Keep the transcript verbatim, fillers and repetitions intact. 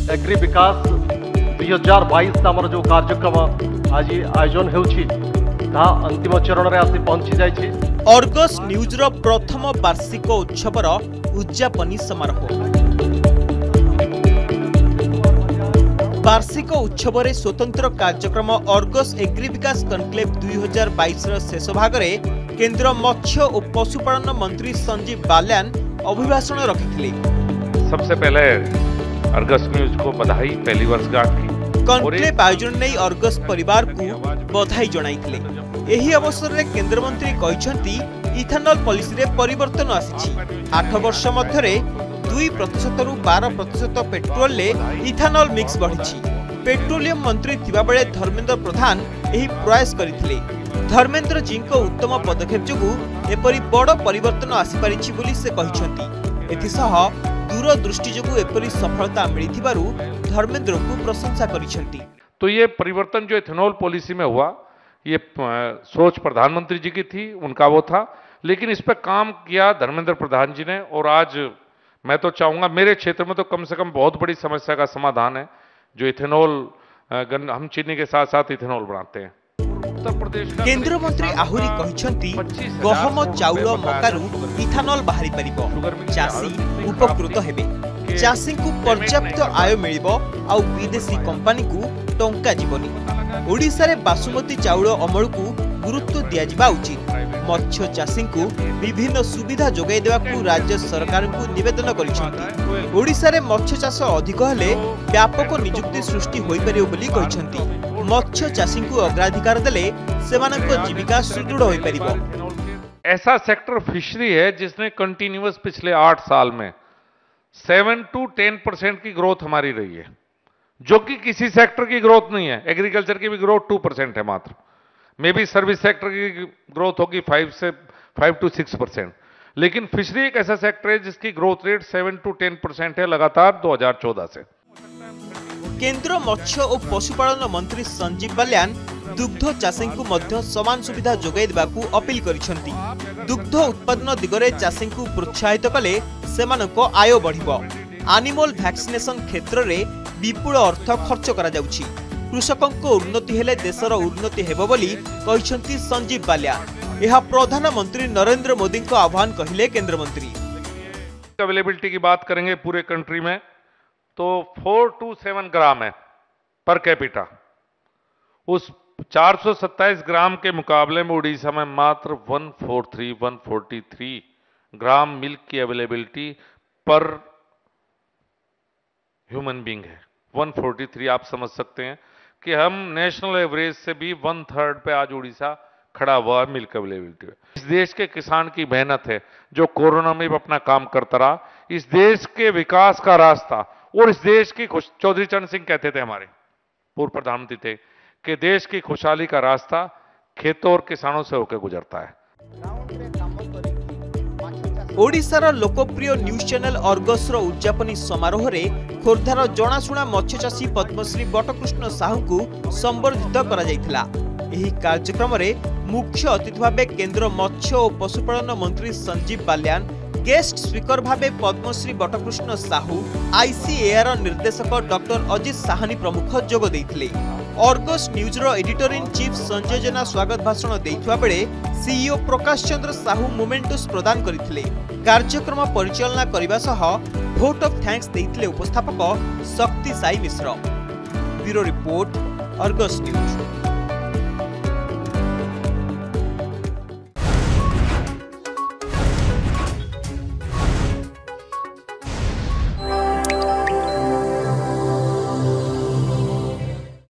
Agree विकास दुई हजार bash नाम जो कार्यक्रम आज आयोजन होउछि अंतिम चरण में आसी पहुंची जाइछि। अर्गस न्यूज रो प्रथम वार्षिक उत्सवर उद्यापनी समारोह। वार्षिक उत्सव रे स्वतंत्र कार्यक्रम अर्गस एग्री विकास कनक्लेव दुई हजार बैश शेष भाग में केंद्र मत्स्य और पशुपालन मंत्री संजीव बाल्यान अभिभाषण रखिथिले। सबसे पहले अर्गस न्यूज को बधाई पहली वर्षगांठ की। कनक्लेव आयोजन नहीं अर्गस परिवार को बधाई जणाइथिले। एही अवसर रे केंद्र मंत्री कहिसंती इथेनॉल पॉलिसी रे परिवर्तन आसीछि। आठ वर्ष मध्य रे दुई प्रतिशत रु बारह प्रतिशत पेट्रोल ले इथेनॉल मिक्स बढ़िछि। पेट्रोलियम मंत्री थिबा बेले धर्मेंद्र प्रधान एही प्रयास करिथिले। धर्मेंद्र जी को उत्तम पदक्षेप जोगु एपरि बड़ परिवर्तन आसी परिछि बोली से कहिसंती। एथिसह दूरदृष्टि जोगु एपरि सफलता मिलिथिबारु धर्मेंद्र को प्रशंसा करिसंती। तो ये परिवर्तन जो इथेनॉल पॉलिसी में हुआ ये सोच प्रधानमंत्री जी की थी, उनका वो था, लेकिन इस पर काम किया धर्मेंद्र प्रधान जी ने। और आज मैं तो चाहूंगा मेरे क्षेत्र में तो कम से कम बहुत बड़ी समस्या का समाधान है जो इथेनॉल, हम चीनी के साथ साथ इथेनॉल बनाते हैं। उत्तर प्रदेश केंद्र मंत्री आहुरी कहिसंती गहम चाउल मकारू इथेनॉल बाहरी परिबो, चासी उपकृत हेबे, चासी को पर्याप्त आय मिलिबो आ विदेशी कंपनी को टंका जीवनी। ओडिसा रे बासुमती चाउल अमल को गुरुत्व दिया जिबा उचित। मत्स्य चासी को विभिन्न सुविधा जोगाई देवा को राज्य सरकार को निवेदन करिसंती। ओडिसा रे मत्स्य चाष अधिक हेले व्यापक नियुक्ति सृष्टि होई परियो बोली कहिसंती। मत्स्य चासी को अग्राधिकार देले सेमानक जीविका सुदृढ़ होई परिबो। ऐसा सेक्टर फिशरी है जिसने कंटिन्यूअस पिछले आठ साल में सेवन टू टेन परसेंट की ग्रोथ हमारी रही है, जो कि किसी सेक्टर की ग्रोथ नहीं है। एग्रीकल्चर की भी ग्रोथ टू परसेंट है मात्र। मे बी सर्विस सेक्टर की ग्रोथ होगी फाइव से फाइव टू सिक्स परसेंट, लेकिन फिशरी एक ऐसा सेक्टर है जिसकी growth rate seven to ten percent है लगातार दो हजार चौदह से। केंद्र मत्स्य और पशुपालन मंत्री संजीव बाल्यान दुग्ध चाषी को मध्य समान सुविधा जोगाई देबाकू अपील करिसंती। दुग्ध उत्पादन दिगरे चाषी को प्रोत्साहित कले सेमानको आय बढ़िबो। एनिमल वैक्सीनेशन क्षेत्र रे विपुल अर्थ खर्च करा जाउछि। कृषकों को उन्नति हेले देशर उन्नति हेबो बोली कहिसंती संजीव बाल्यान। यह प्रधानमंत्री नरेंद्र मोदी को आह्वान कहिले केंद्र मंत्री। अवेलेबिलिटी की बात करेंगे पूरे कंट्री में तो फोर टू सेवन ग्राम है पर कैपिटा। उस चार सौ सत्ताईस ग्राम के मुकाबले में उड़ीसा में मात्र one four three one forty three gram milk की अवेलेबिलिटी पर ह्यूमन बीइंग है। वन फोर्टी थ्री आप समझ सकते हैं कि हम नेशनल एवरेज से भी वन थर्ड पे आज उड़ीसा खड़ा हुआ है मिल्क अवेलेबिलिटी। इस देश के किसान की मेहनत है जो कोरोना में भी अपना काम करता रहा। इस देश के विकास का रास्ता और इस देश की खुश चौधरी चरण सिंह कहते थे, हमारे पूर्व प्रधानमंत्री थे, कि देश की खुशहाली का रास्ता खेतों और किसानों से होकर गुजरता है। ओडिशार लोकप्रिय न्यूज चैनल अर्गस रो उद्यापनी समारोह रे खोर्धार जनाशुना मत्स्यचाषी पद्मश्री बटकृष्ण साहू को संबर्धित करा जायथिला। एही कार्यक्रम रे मुख्य अतिथि भाबे केंद्र मत्स्य और पशुपालन मंत्री संजीव बाल्यान, गेस्ट स्पीकर भाबे पद्मश्री बटकृष्ण साहू, आईसीएआर निर्देशक डॉक्टर अजित साहानी प्रमुख जोग देइथिले। अर्गस न्यूज रो editor in chief Sanjay Jena स्वागत भाषण देइथुवा बेले सीईओ प्रकाश चंद्र साहू मोमेंटस प्रदान करिथिले। कार्यक्रम परिचालना करिबा सह भोट ऑफ थैंक्स देइथिले उपस्थापक Shakti Sai Mishra. Bureau report Argus news.